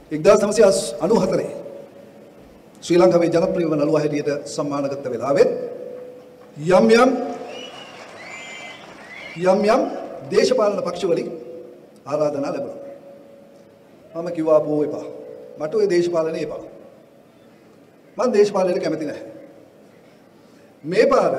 1994 ශ්‍රී ලංකාවේ ජනප්‍රිය වන නළුවා හැටියට සම්මානගත වෙලාවෙත් යම් දේශපාලන පක්ෂවලින් ආරාධනා ලැබුණා. මම කිව්වා අපෝ එපා. මට ওই දේශපාලනේ එපා. මම දේශපාලනයට කැමති නැහැ. මේ පාර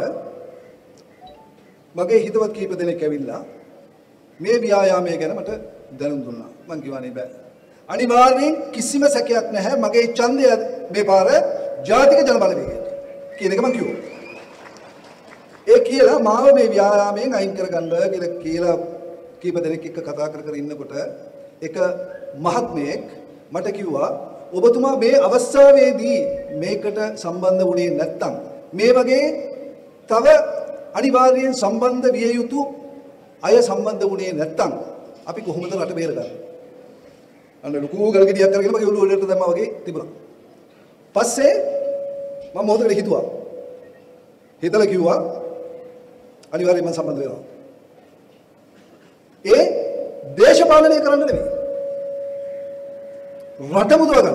මගේ හිතවත් කීප දෙනෙක් ඇවිල්ලා මේ ව්‍යායාමය ගැන මට දැනුම් දුන්නා. මම කිව්වා නේ බෑ. අනිවාර්යෙන් කිසිම සැකයක් නැහැ මගේ ඡන්දය මේ පාර ජාතික ජන බලවේගයට කියන එක මම කිව්වා. ඒ කියලා මාව මේ ව්‍යායාමයෙන් අයින් කරගන්න කියලා කීප දෙනෙක් එක්ක කතා කර ඉන්නකොට එක මහත්මයෙක් මට කිව්වා ඔබතුමා මේ අවස්ථාවේදී මේකට සම්බන්ධ වුණේ නැත්නම් මේ වගේ තව අනිවාර්යෙන් සම්බන්ධ විය යුතු අය සම්බන්ධ වුණේ නැත්නම් අපි කොහොමද රට බේරගන්නේ? අන්න ලොකු ගල්ගෙඩියක් කරගෙන මගේ ඔළුව වලට දැම්මා වගේ තිබුණා. පස්සේ මම මොහොතකට හිතුවා. හිතලා කිව්වා අනිවාර්යයෙන්ම සම්බන්ධ වෙනවා. ඒ දේශපාලනය කරන්න නෙවෙයි. රට මුදව ගන්න.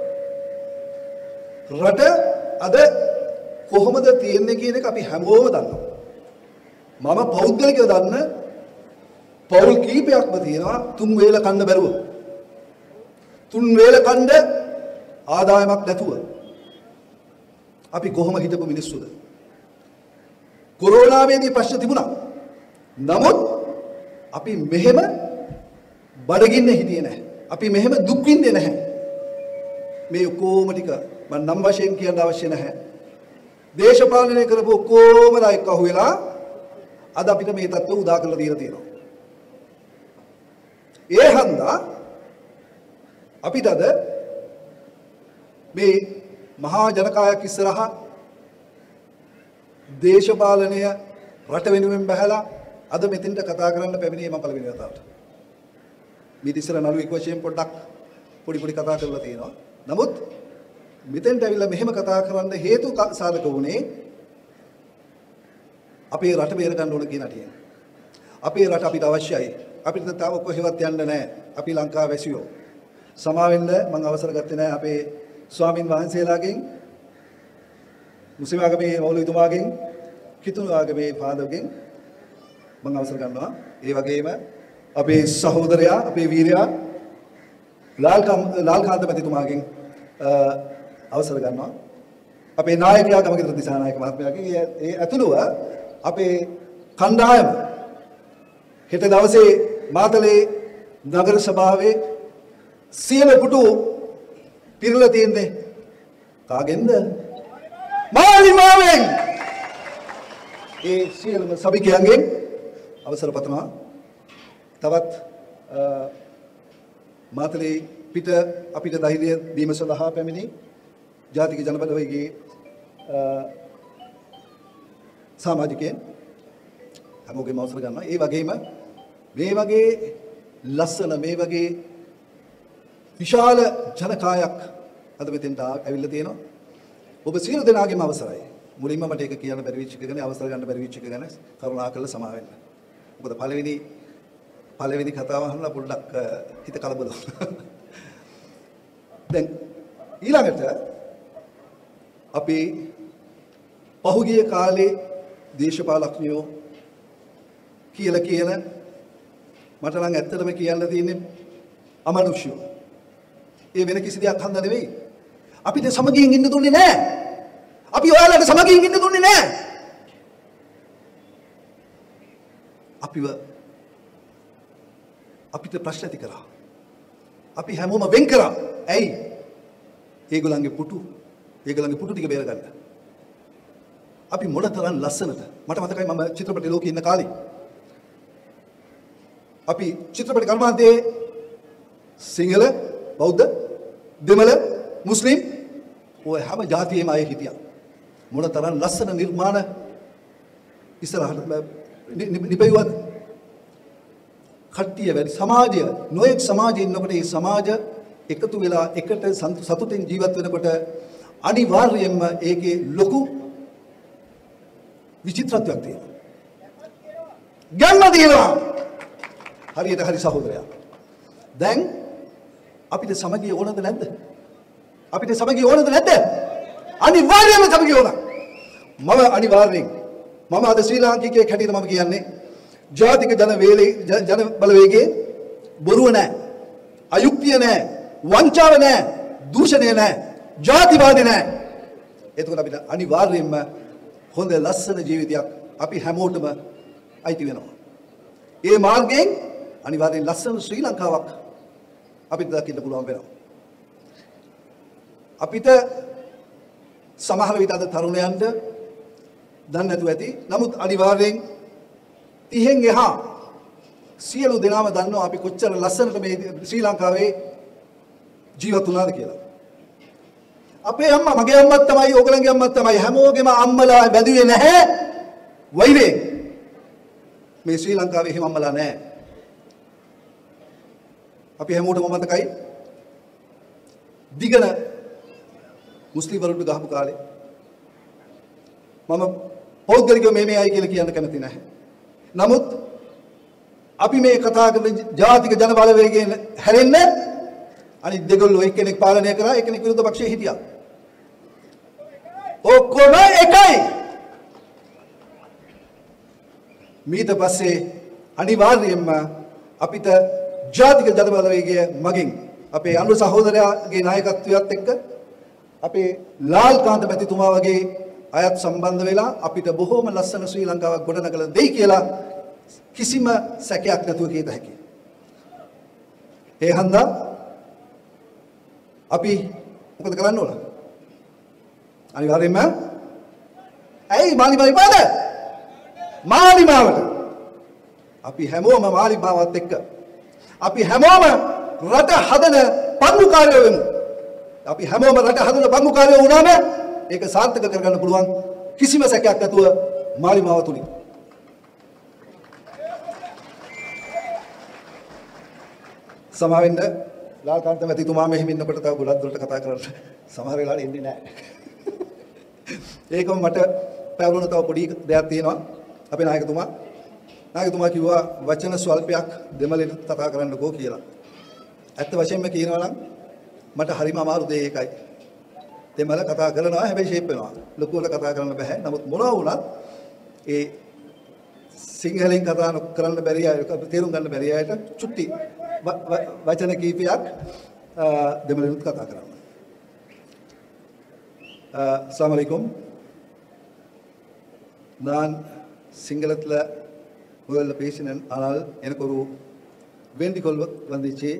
රට අද කොහොමද තියෙන්නේ කියන එක අපි හැමෝම දන්නවා. මම පෞද්ගලිකව දන්න පෞල් කීපයක්ම තියෙනවා තුන් වේල කන්න බැරුව. තුන් වේල කන්න ආදායමක් නැතුව. අපි කොහොම හිටපු මිනිස්සුද? කොරෝනාවේදී ප්‍රශ්න තිබුණා. නමුත් අපි මෙහෙම බඩගින්නේ හිටියේ නැහැ. අපි මෙහෙම දුක් විඳින්නේ නැහැ. මේ ඔක්කොම ටික මම නම් වශයෙන් කියන්න අවශ්‍ය නැහැ. දේශපාලනය කරපු ඔක්කොම දායක අහුවෙලා අද අපිට මේ තත්ත්ව උදා කරලා දීලා තියෙනවා. ඒ හන්දා අපිට අද මේ මහා ජනකායක් ඉස්සරහා දේශපාලනය රට වෙනුවෙන් බහැලා අද මෙතෙන්ට කතා කරන්න පැමිණියේ මම පළවෙනි වතාවට. මේ ඉස්සර නළුවෙක් වශයෙන් පොඩ්ඩක් පොඩි කතා කරලා තියෙනවා. නමුත් මෙතෙන්ට ඇවිල්ලා මෙහෙම කතා කරන්න හේතු සාධක වුණේ අපේ රට බේර ගන්න ඕන කියන අටියෙන්. අපේ රට අපිට අවශ්‍යයි. අපිට තාම කොහෙවත් යන්න නැහැ. අපි ලංකාව වැසියෝ. සමාවෙන්න මම අවසර ගත්තේ නැහැ අපේ ස්වාමින් වහන්සේලාගෙන්, මුස්ලිම් ආගමේ මෞලවිතුමාගෙන්, කිතුණු ආගමේ ෆාදර්ගෙන් මම අවසර ගන්නවා. ඒ වගේම අපේ සහෝදරයා, අපේ වීරයා ලාල්කාන්ත මැතිතුමාගෙන් අවසර ගන්නවා. අපේ නායකයා ගමගේ දිසානායක මහත්මයාගෙන් ඒ ඇතුළුව අපේ කණ්ඩායම හෙට දවසේ මාතලේ නගර සභාවේ සියලු පුටු පිරලා තියෙන්නේ කාගෙන්ද? මාලිමාවෙන්. ඒ සියලුම සභිකයන්ගෙන් අවසර පතනවා. තවත් මාතලේ පිට අපිට ධෛර්යය දීම සඳහා පැමිණි ජාතික ජනබලවේගයේ සමාජිකයන් හැමෝගෙම අවසර ගන්නවා. ඒ වගේම මේ වගේ ලස්සන මේ වගේ විශාල ජනකායක් අද මෙතෙන්ට ඇවිල්ලා තියෙනවා. ඔබ සියලු දෙනාගේම අවසරයි. මුලින්ම මට ඒක කියන්න බැරි වෙච්ච එක ගැන, අවසර ගන්න බැරි වෙච්ච එක ගැන කරුණාකරලා සමා වෙන්න. මොකද පළවෙනි කතාව අහලා පොඩ්ඩක් හිත කලබල වුණා. දැන් ඊළඟට අපි පහුගිය කාලේ දේශපාලඥයෝ කියලා කියන මට නම් ඇත්තටම කියන්න තියෙන්නේ අමනුෂ්‍යෝ. ඒ වෙන කිසි දෙයක් හන්ද නෙවෙයි. අපිට සමගියෙන් ඉන්න දුන්නේ නැහැ. අපි ඔයාලට සමගියෙන් ඉන්න දුන්නේ නැහැ. අපිට ප්‍රශ්න ඇති කරා. අපි හැමෝම වෙන් කරා. ඇයි? ඒගොල්ලන්ගේ පුටු ටික බේර ගන්න. අපි මොනතරම් ලස්සනද? මට මතකයි මම චිත්‍රපට ලෝකේ ඉන්න කාලේ. අපි චිත්‍රපට කර්මාන්තයේ සිංහල, බෞද්ධ, දෙමළ, මුස්ලිම් ඔය හැම ජාතියෙම අය හිටියා. මොනතරම් ලස්සන නිර්මාණ ඉස්සරහට නිපැයුවද? කට්ටිය වැඩි සමාජය, නොයෙක් සමාජයේ ඉන්නකොට මේ සමාජ එකතු වෙලා එකට සතුටින් ජීවත් වෙනකොට අනිවාර්යයෙන්ම ඒකේ ලොකු විචිත්‍රත්වයක් තියෙනවා. ගැම්ම තියෙනවා. හරියට හරි සහෝදරයා. දැන් අපිට සමගිය ඕනද නැද්ද? අපිට සමගිය ඕනද නැද්ද? අනිවාර්යයෙන්ම සමගිය ඕන. මම අනිවාර්යෙන් මම අද ශ්‍රී ලාංකිකයෙක් හැටියට මම කියන්නේ ජාතික ජන බලවේගයේ බොරුව නැහැ, අයුක්තිය නැහැ, වංචාව නැහැ, දූෂණය නැහැ, ජාතිවාදී නැහැ. එතකොට අපිට අනිවාර්යයෙන්ම හොඳ ලස්සන ජීවිතයක් අපි හැමෝටම අයිති වෙනවා. ඒ මාර්ගයෙන් අනිවාර්යෙන් ලස්සන ශ්‍රී ලංකාවක් අපිට දකින්න පුළුවන් වෙනවා. අපිට සමහර විට අද තරුණයන්ට දන්නේ නැතුව ඇති. නමුත් අනිවාර්යෙන් 30න් එහා සියලු දෙනාම දන්නවා අපි කොච්චර ලස්සනට මේ ශ්‍රී ලංකාවේ ජීවත් වුණාද කියලා. අපේ අම්මා මගේ අම්මත් තමයි ඕගලන්ගේ අම්මත් තමයි හැමෝගෙම අම්මලා බැඳුවේ නැහැ වෛරයෙන්. මේ ශ්‍රී ලංකාවේ එහෙම අම්මලා නැහැ. අපි හැමෝටම මතකයි දිගන මුස්ලිම් වරුන්ට ගහපු කාලේ මම පෞද්ගලිකව මේ අය කියලා කියන්න කැමති නැහැ. නමුත් අපි මේ කතා කරන ජාතික ජන බලවේගයෙන් හැරෙන්න අනිත් දෙගොල්ලෝ එක්කෙනෙක් පාලනය කරා එක්කෙනෙක් විරුද්ධ පක්ෂයේ හිටියා. ඔක්කොම එකයි. ඊට පස්සේ අනිවාර්යයෙන්ම අපිට ජාතික ජන බලවේගය මගින් අපේ අනුර සහෝදරයාගේ නායකත්වයත් එක්ක අපේ ලාල්කාන්ත මැතිතුමා වගේ අයත් සම්බන්ධ වෙලා අපිට බොහෝම ලස්සන ශ්‍රී ලංකාවක් ගොඩනගලා දෙයි කියලා කිසිම සැකයක් නැතුව කියත හැකියි. ඒ හන්දා අපි මොකද කරන්න ඕන? අනිවාර්යයෙන්ම ඇයි මාලිමාව ඉපාද? මාලිමාවට අපි හැමෝම මාලිමාවත් එක්ක අපි හැමෝම රට හදන පංගුකාරයෝ වෙමු. අපි හැමෝම රට හදන පංගුකාරයෝ වුණාම ඒක සාර්ථක කරගන්න පුළුවන් කිසිම සැකයක් නැතුව මාලිමාව තුලින්. සමාවෙන්න ලාල්කාන්ත මැතිතුමා මෙහෙම ඉන්නකොට තව ගොඩක් දුරට කතා කරන්න සමහර වෙලාවට එන්නේ නැහැ. ඒකම මට පැවරුණ තව පොඩි දෙයක් තියෙනවා. අපේ නායකතුමා කිව්වා වචන ස්වල්පයක් දෙමළෙන් කතා කරන්නකෝ කියලා. ඇත්ත වශයෙන්ම කියනවා නම් මට හරිම අමාරු දෙයක් ඒකයි. දෙමළ කතා කරනවා හැබැයි ෂේප් වෙනවා. ලොකුවට කතා කරන්න බෑ. නමුත් මොනවා වුණත් ඒ සිංහලෙන් කතා කරන්න බැරි අය තේරුම් ගන්න බැරි අයට චුට්ටි वचन கீபியாக் දෙමළෙන් කතා කරනවා. அஸ்ஸலாமு அலைக்கும். நான் சிங்களத்தில் முதல்ல பேசினேன். ஆனால் எனக்கு ஒரு வேண்டுகோள் வந்துச்சு.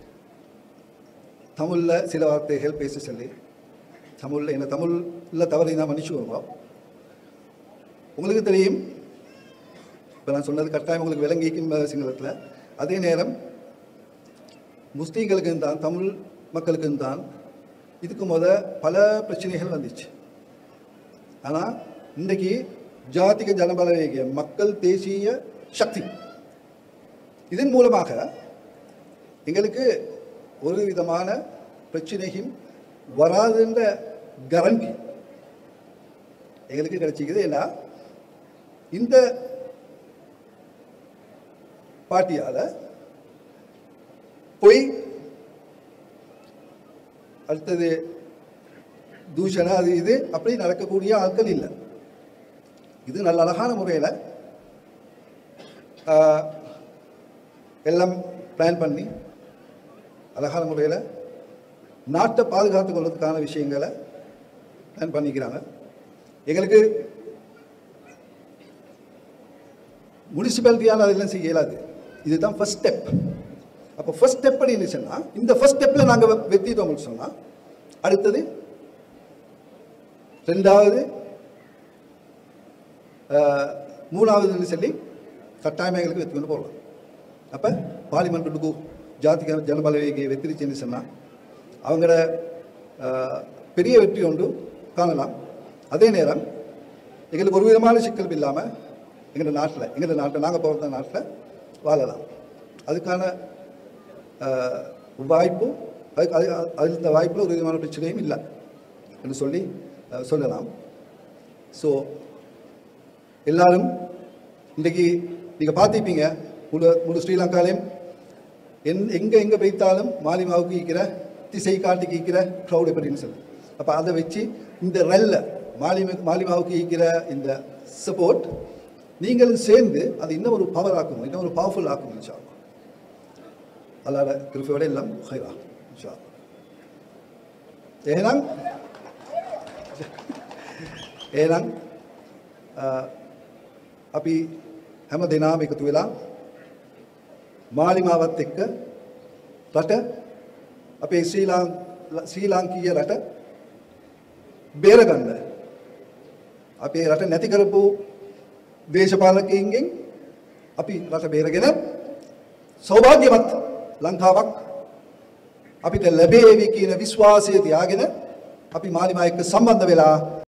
தமிழில் சில வார்த்தைகள் பேச சொல்லி தமிழில் என்ன தமிழில் தவறினா மன்னிச்சுக்கோங்க. உங்களுக்கு தெரியும் இப்போ நான் சொன்னது கட்டாயம் உங்களுக்கு விளங்கிக்கும் சிங்களத்தில். அதே நேரம் முஸ்லீம்களுக்கு தான் தமிழ் மக்களுக்கு தான் இதுக்கு பல பிரச்சனைகள் வந்துச்சு. ஆனால் இன்றைக்கு ஜாதிக ஜனபலவேக மக்கள் தேசிய சக்தி இதன் மூலமாக எங்களுக்கு ஒரு விதமான பிரச்சனையும் வராதுன்ற கேரண்டி எங்களுக்கு கிடைச்சிக்குது. ஏன்னா இந்த பார்ட்டியால் போய் அடுத்தது தூஷண அது இது அப்படி நடக்கக்கூடிய ஆட்கள் இல்லை. இது நல்ல அழகான முறையில் எல்லாம் பிளான் பண்ணி அழகான முறையில் நாட்டை பாதுகாத்து கொள்வதற்கான விஷயங்களை பிளான் பண்ணிக்கிறாங்க. எங்களுக்கு முனிசிபாலிட்டியால் அதெல்லாம் செய்ய இயலாது. இதுதான் ஃபர்ஸ்ட் ஸ்டெப். அப்போ ஃபர்ஸ்ட் ஸ்டெப் அப்படின்னு சொன்னால் இந்த ஃபர்ஸ்ட் ஸ்டெப்பில் நாங்கள் வெற்றிட்டோம்னு சொன்னால் அடுத்தது ரெண்டாவது மூணாவதுன்னு சொல்லி கட்டாயமாக எங்களுக்கு வெற்றி கொண்டு போகலாம். அப்போ பார்லிமெண்ட்டுக்கு ஜாதிக ஜனபலவேகை வெற்றிச்சுன்னு சொன்னால் அவங்களோட பெரிய வெற்றி ஒன்று காணலாம். அதே நேரம் எங்களுக்கு ஒரு விதமான சிக்கல் இல்லாமல் எங்களோட நாட்டில் நாங்கள் போகிற நாட்டில் வாழலாம். அதுக்கான வாய்ப்பு அந்த வாய்ப்பில் ஒரு விதமான பிரச்சனையும் இல்லை என்று சொல்லலாம். ஸோ எல்லாரும் இன்றைக்கி நீங்கள் பார்த்துப்பீங்க முழு ஸ்ரீலங்காலையும் எங்கே வைத்தாலும் மாலிமாவுக்கு இருக்கிற திசை காட்டிக்கு இருக்கிற க்ரௌட் எப்படின்னு சொல்லு. அப்போ அதை வச்சு இந்த ரல்ல மாலிமாவுக்கு இருக்கிற இந்த சப்போர்ட் நீங்களும் சேர்ந்து அது இன்னும் ஒரு பவர் ஆக்கும், இன்னும் ஒரு பவர்ஃபுல் ஆக்கும் இன்ஷா அல்லாஹ். අල්ලාහගේ කෘපාවෙන් එල්ලම් خيرا إن شاء الله. එහෙනම් අපි හැම දිනම එකතු වෙලා මාලිමාවත් එක්ක රට අපේ ශ්‍රී ලාංකීය රට බේරගන්න අපේ රට නැති කරපු දේශපාලකයින්ගෙන් අපි රට බේරගෙන සෞභාග්‍යවත් ලංකාවක් අපිට ලැබේවි කියන විශ්වාසය තියාගෙන අපි මාලිමා එක්ක සම්බන්ධ වෙලා